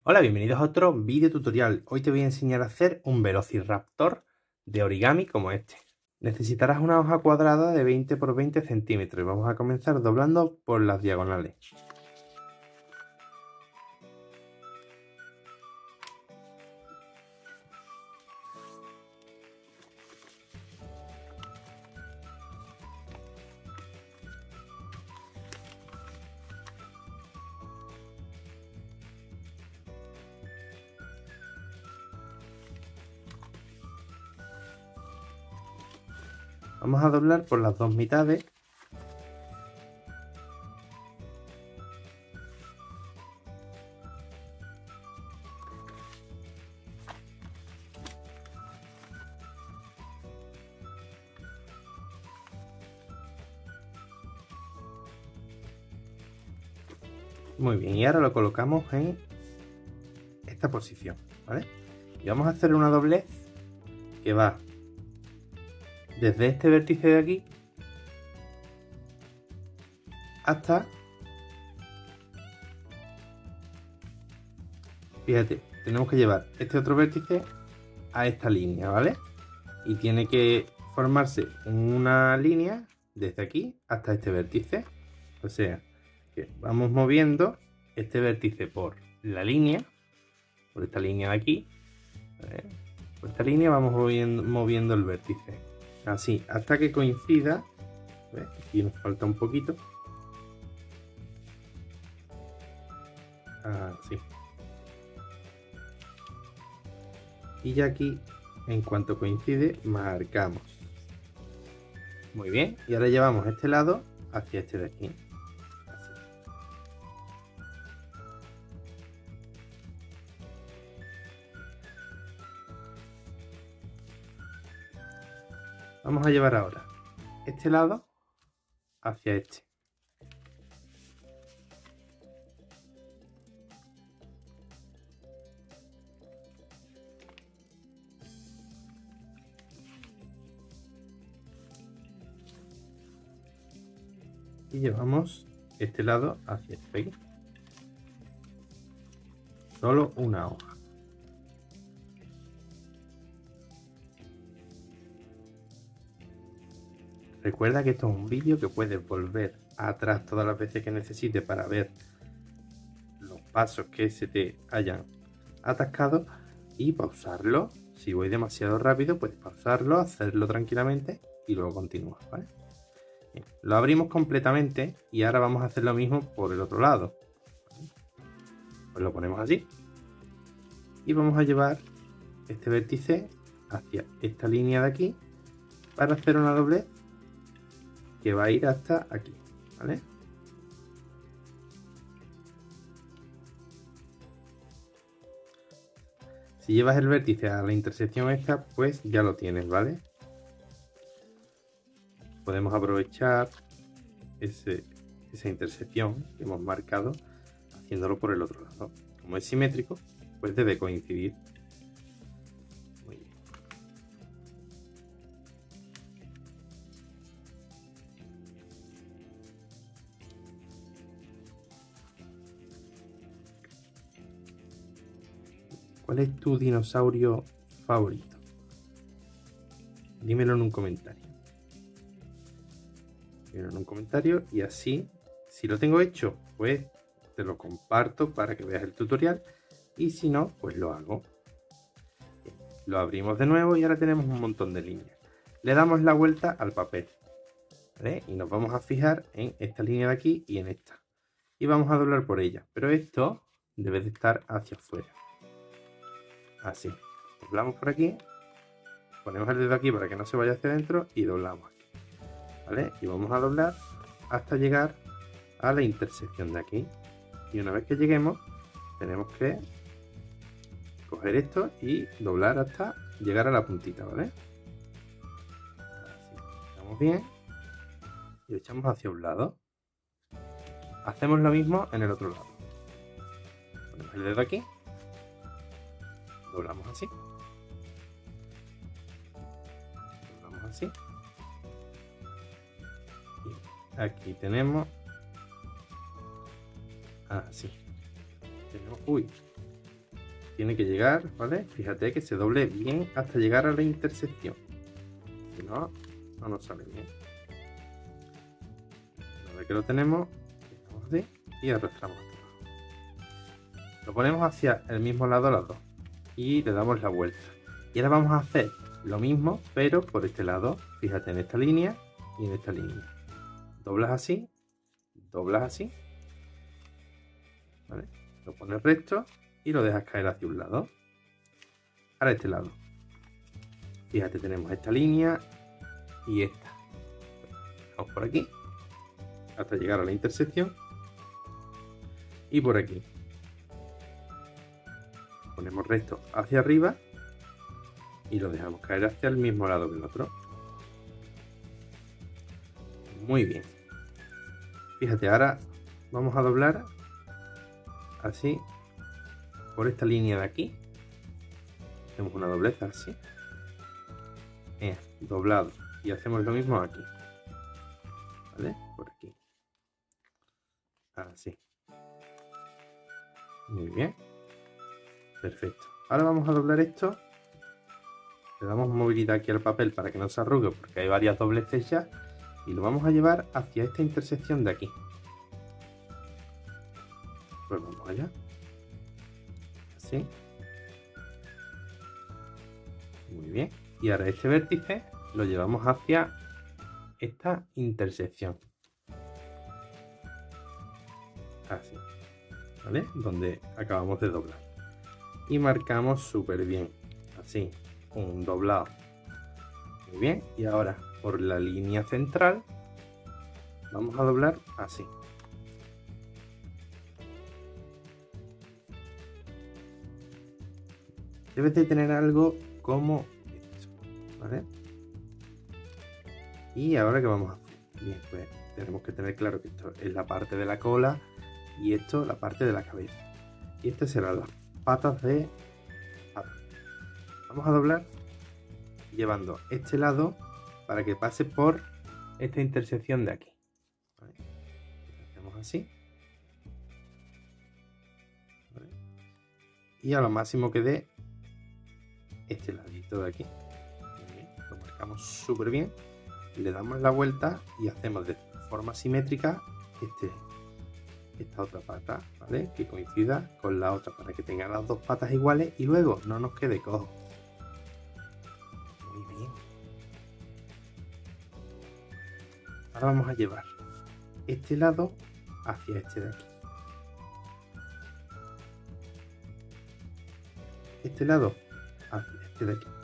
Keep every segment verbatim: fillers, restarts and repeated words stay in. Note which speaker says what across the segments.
Speaker 1: Hola, bienvenidos a otro vídeo tutorial. Hoy te voy a enseñar a hacer un velociraptor de origami como este. Necesitarás una hoja cuadrada de veinte por veinte centímetros y vamos a comenzar doblando por las diagonales. Vamos a doblar por las dos mitades. Muy bien, y ahora lo colocamos en esta posición, ¿vale? Y vamos a hacer una doblez que va desde este vértice de aquí hasta, fíjate, tenemos que llevar este otro vértice a esta línea, ¿vale? Y tiene que formarse una línea desde aquí hasta este vértice. O sea, que vamos moviendo este vértice por la línea, por esta línea de aquí, ¿vale? Por esta línea vamos moviendo, moviendo el vértice, así, hasta que coincida. ¿Ves? Aquí nos falta un poquito. Así. Y ya aquí, en cuanto coincide, marcamos. Muy bien, y ahora llevamos este lado hacia este de aquí. Así. Vamos a llevar ahora este lado hacia este. Y llevamos este lado hacia este. Solo una hoja. Recuerda que esto es un vídeo que puedes volver atrás todas las veces que necesites para ver los pasos que se te hayan atascado y pausarlo. Si voy demasiado rápido, puedes pausarlo, hacerlo tranquilamente y luego continuar, ¿vale? Bien, lo abrimos completamente y ahora vamos a hacer lo mismo por el otro lado. Pues lo ponemos así y vamos a llevar este vértice hacia esta línea de aquí para hacer una doblez que va a ir hasta aquí, ¿vale? Si llevas el vértice a la intersección esta, pues ya lo tienes, ¿vale? Podemos aprovechar ese, esa intersección que hemos marcado haciéndolo por el otro lado. Como es simétrico, pues debe coincidir. Muy bien. ¿Cuál es tu dinosaurio favorito? Dímelo en un comentario. Dímelo en un comentario y así, si lo tengo hecho, pues te lo comparto para que veas el tutorial. Y si no, pues lo hago. Bien, lo abrimos de nuevo y ahora tenemos un montón de líneas. Le damos la vuelta al papel, ¿vale? Y nos vamos a fijar en esta línea de aquí y en esta. Y vamos a doblar por ella. Pero esto debe de estar hacia afuera. Así. Doblamos por aquí. Ponemos el dedo aquí para que no se vaya hacia adentro y doblamos aquí, ¿vale? Y vamos a doblar hasta llegar a la intersección de aquí. Y una vez que lleguemos, tenemos que coger esto y doblar hasta llegar a la puntita, ¿vale? Así, estamos bien y lo echamos hacia un lado. Hacemos lo mismo en el otro lado. Ponemos el dedo aquí, doblamos así, doblamos así y aquí tenemos así. Tenemos, uy, tiene que llegar, ¿vale? Fíjate que se doble bien hasta llegar a la intersección. Si no, no nos sale bien. Una vez que lo tenemos, así, y arrastramos hasta abajo. Lo ponemos hacia el mismo lado las dos y le damos la vuelta. Y ahora vamos a hacer lo mismo, pero por este lado. Fíjate en esta línea y en esta línea. Doblas así, doblas así, ¿vale? Lo pones recto y lo dejas caer hacia un lado. Ahora este lado. Fíjate, tenemos esta línea y esta. Vamos por aquí hasta llegar a la intersección y por aquí. Ponemos recto hacia arriba y lo dejamos caer hacia el mismo lado que el otro. Muy bien. Fíjate, ahora vamos a doblar así por esta línea de aquí. Hacemos una dobleza así. Eh, doblado. Y hacemos lo mismo aquí. ¿Vale? Por aquí. Así. Muy bien. Perfecto. Ahora vamos a doblar esto. Le damos movilidad aquí al papel para que no se arrugue porque hay varias dobleces ya. Y lo vamos a llevar hacia esta intersección de aquí. Pues vamos allá. Así. Muy bien. Y ahora este vértice lo llevamos hacia esta intersección. Así. ¿Vale? Donde acabamos de doblar. Y marcamos súper bien. Así. Un doblado. Muy bien. Y ahora por la línea central vamos a doblar así. Debes de tener algo como esto, ¿vale? Y ahora ¿qué vamos a hacer? Bien, pues tenemos que tener claro que esto es la parte de la cola y esto la parte de la cabeza. Y estas serán las patas de pata. Vamos a doblar llevando este lado para que pase por esta intersección de aquí. ¿Vale? Hacemos así. ¿Vale? Y a lo máximo que dé este ladito de aquí. Muy bien. Lo marcamos súper bien. Le damos la vuelta y hacemos de forma simétrica este, esta otra pata, ¿vale? Que coincida con la otra para que tengan las dos patas iguales y luego no nos quede cojo. Muy bien. Ahora vamos a llevar este lado hacia este de aquí. Este lado hacia este de aquí.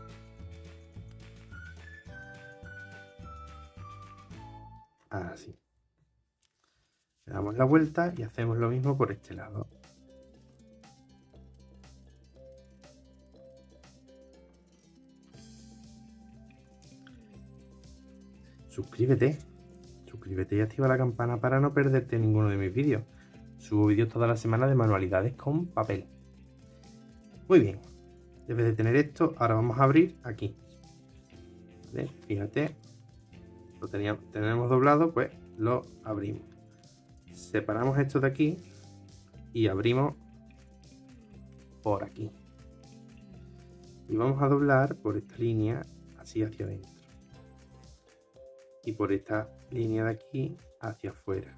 Speaker 1: Así. Le damos la vuelta y hacemos lo mismo por este lado. Suscríbete. Suscríbete y activa la campana para no perderte ninguno de mis vídeos. Subo vídeos toda la semana de manualidades con papel. Muy bien. Debes de tener esto. Ahora vamos a abrir aquí. ¿Vale? Fíjate. Lo teníamos, tenemos doblado, pues lo abrimos. Separamos esto de aquí y abrimos por aquí. Y vamos a doblar por esta línea así hacia adentro. Y por esta línea de aquí hacia afuera.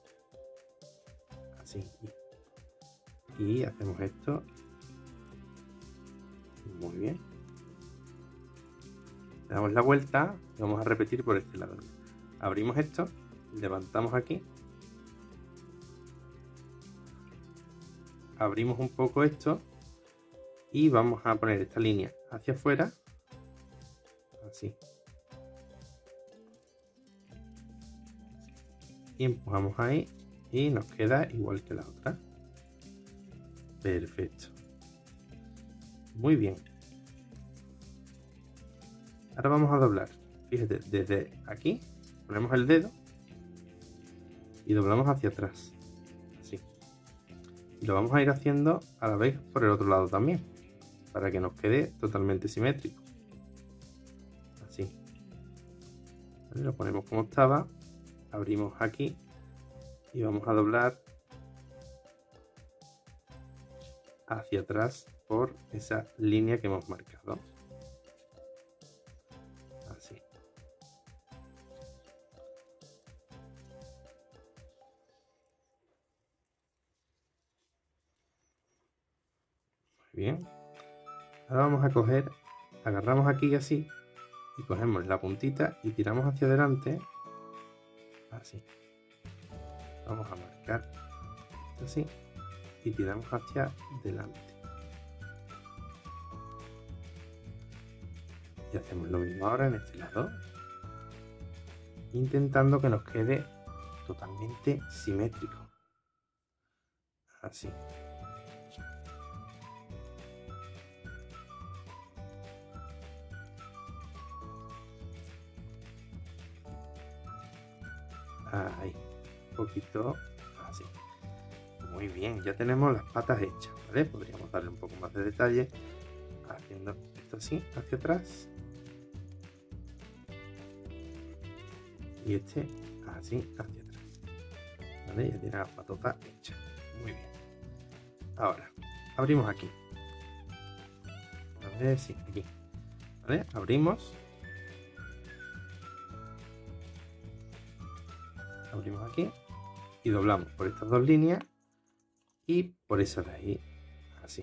Speaker 1: Así. Y hacemos esto. Muy bien. Le damos la vuelta y vamos a repetir por este lado. Abrimos esto, levantamos aquí. Abrimos un poco esto y vamos a poner esta línea hacia afuera. Así. Y empujamos ahí y nos queda igual que la otra. Perfecto. Muy bien. Ahora vamos a doblar. Fíjate, desde aquí ponemos el dedo y doblamos hacia atrás. Así. Y lo vamos a ir haciendo a la vez por el otro lado también, para que nos quede totalmente simétrico. Así. ¿Vale? Lo ponemos como estaba. Abrimos aquí y vamos a doblar hacia atrás por esa línea que hemos marcado. Así. Muy bien. Ahora vamos a coger, agarramos aquí así y cogemos la puntita y tiramos hacia adelante. Así. Vamos a marcar esto así y tiramos hacia adelante. Y hacemos lo mismo ahora en este lado, intentando que nos quede totalmente simétrico. Así. Ahí, un poquito así. Muy bien, ya tenemos las patas hechas, ¿vale? Podríamos darle un poco más de detalle haciendo esto así hacia atrás y este así hacia atrás, ¿vale? Ya tiene las patotas hechas. Muy bien. Ahora abrimos aquí, a ver si sí, aquí, ¿vale? Abrimos. Abrimos aquí y doblamos por estas dos líneas y por esa de ahí, así.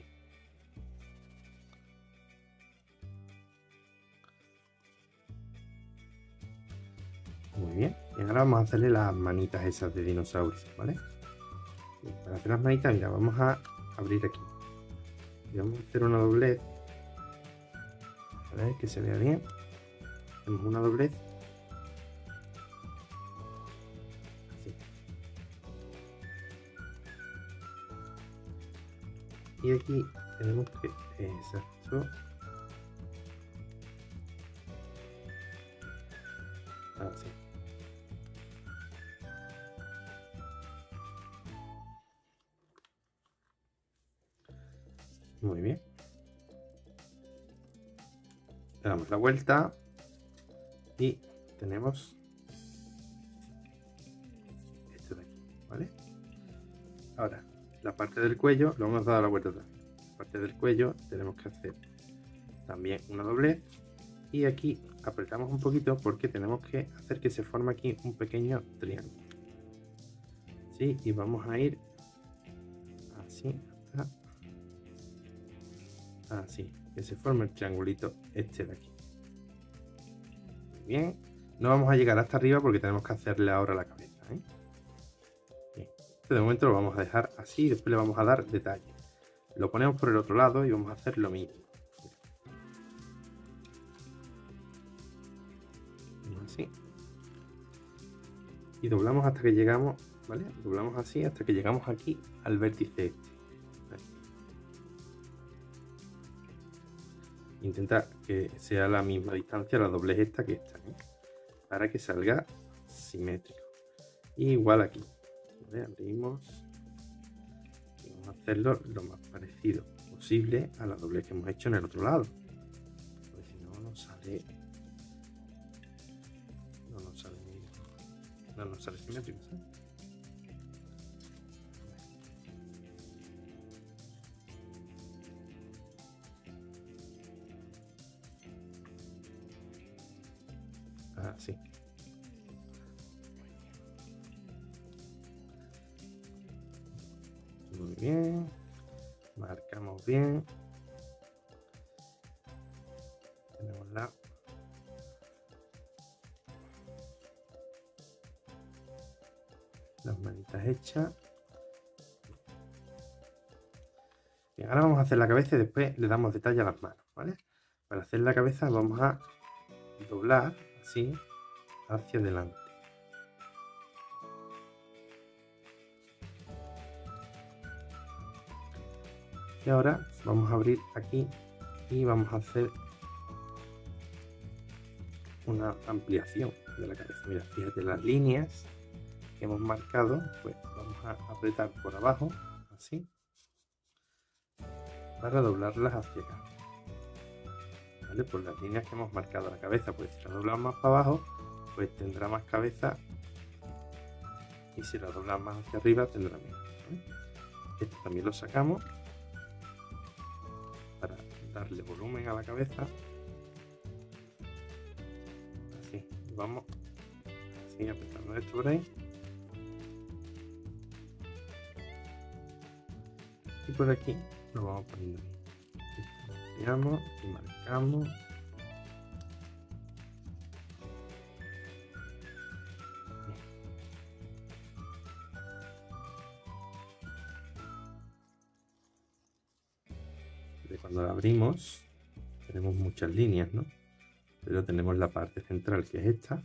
Speaker 1: Muy bien, y ahora vamos a hacerle las manitas esas de dinosaurio, ¿vale? Y para hacer las manitas, mira, vamos a abrir aquí y vamos a hacer una doblez, a ver que se vea bien. Hacemos una doblez. Y aquí tenemos que, exacto, así. Muy bien. Le damos la vuelta y tenemos esto de aquí, ¿vale? Ahora, la parte del cuello lo hemos dado la vuelta atrás. La parte del cuello tenemos que hacer también una doblez y aquí apretamos un poquito porque tenemos que hacer que se forme aquí un pequeño triángulo. ¿Sí? Y vamos a ir así hasta así, que se forme el triangulito este de aquí. Muy bien, no vamos a llegar hasta arriba porque tenemos que hacerle ahora la cabeza, ¿eh? De momento lo vamos a dejar así y después le vamos a dar detalle. Lo ponemos por el otro lado y vamos a hacer lo mismo. Así. Y doblamos hasta que llegamos, ¿vale? Doblamos así hasta que llegamos aquí al vértice este. ¿Vale? Intentar que sea la misma distancia la doblez esta que esta, ¿eh? Para que salga simétrico. Y igual aquí. ¿Vale? Abrimos y vamos a hacerlo lo más parecido posible a la doblez que hemos hecho en el otro lado, porque si no nos sale no nos sale no nos sale simétrico, ¿sabes? Así. Muy bien, marcamos bien, tenemos la las manitas hechas. Bien, ahora vamos a hacer la cabeza y después le damos detalle a las manos, ¿vale? Para hacer la cabeza vamos a doblar así hacia adelante. Y ahora vamos a abrir aquí y vamos a hacer una ampliación de la cabeza. Mira, fíjate las líneas que hemos marcado, pues vamos a apretar por abajo, así, para doblarlas hacia acá. ¿Vale? Por las líneas que hemos marcado la cabeza, pues si la doblamos más para abajo, pues tendrá más cabeza, y si la doblamos más hacia arriba tendrá menos. ¿Vale? Esto también lo sacamos. darle volumen a la cabeza. Así, vamos así apretando esto por ahí. Y por aquí lo vamos poniendo ahí. Tiramos y marcamos. De cuando la abrimos tenemos muchas líneas, ¿no? Pero tenemos la parte central, que es esta.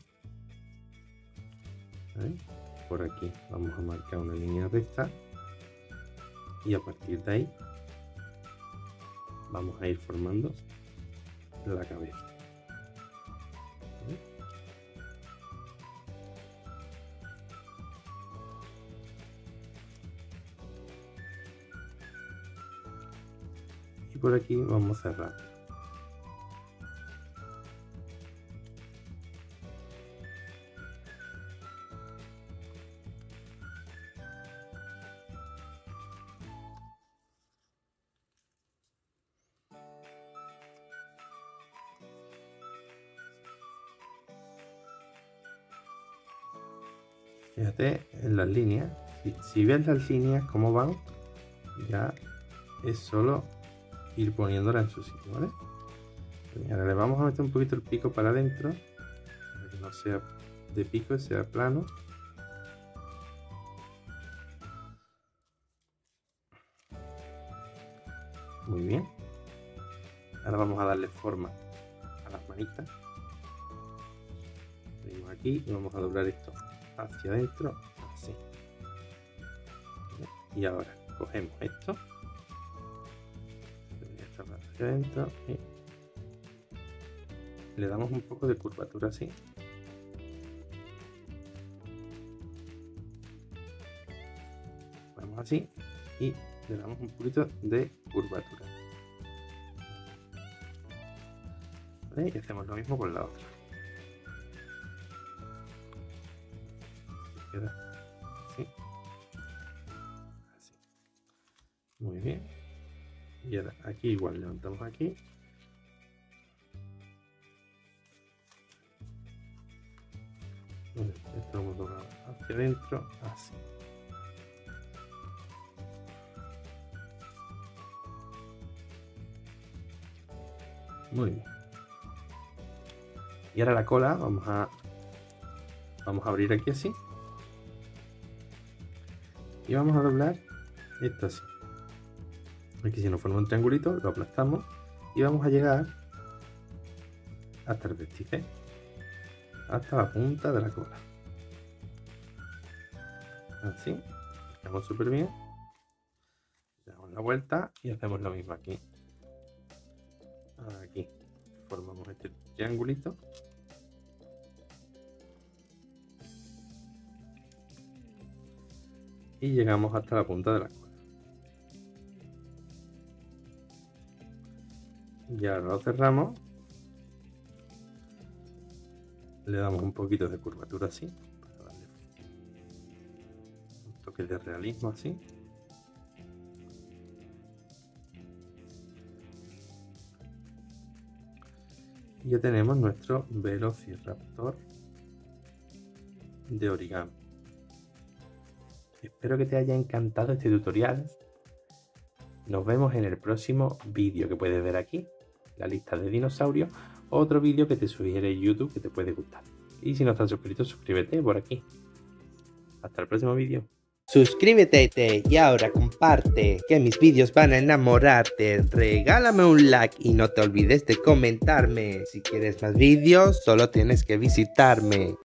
Speaker 1: ¿Veis? Por aquí vamos a marcar una línea recta y a partir de ahí vamos a ir formando la cabeza. ¿Veis? Y por aquí vamos a cerrar. Fíjate en las líneas, si, si ves las líneas cómo van, ya es solo ir poniéndola en su sitio, ¿vale? Y ahora le vamos a meter un poquito el pico para adentro, para que no sea de pico y sea plano. Muy bien. Ahora vamos a darle forma a las manitas. Venimos aquí y vamos a doblar esto hacia adentro, así. Y ahora cogemos esto, esta parte hacia adentro y le damos un poco de curvatura así. Vamos así y le damos un poquito de curvatura. ¿Vale? Y hacemos lo mismo con la otra. Queda así. Así. Muy bien. Y ahora aquí igual levantamos aquí. Esto vamos a doblar hacia adentro, así. Muy bien. Y ahora la cola vamos a vamos a abrir aquí así. Y vamos a doblar esto así. Aquí si nos forma un triangulito, lo aplastamos y vamos a llegar hasta el vértice, hasta la punta de la cola. Así, estamos súper bien. Damos la vuelta y hacemos lo mismo aquí. Aquí formamos este triangulito. Y llegamos hasta la punta de la cola. Y ahora lo cerramos. Le damos un poquito de curvatura así, para darle un toque de realismo así. Y ya tenemos nuestro Velociraptor de origami. Espero que te haya encantado este tutorial. Nos vemos en el próximo vídeo, que puedes ver aquí, la lista de dinosaurios, o otro vídeo que te sugiere YouTube que te puede gustar. Y si no estás suscrito, suscríbete por aquí. Hasta el próximo vídeo.
Speaker 2: Suscríbete y ahora comparte, que mis vídeos van a enamorarte. Regálame un like y no te olvides de comentarme. Si quieres más vídeos, solo tienes que visitarme.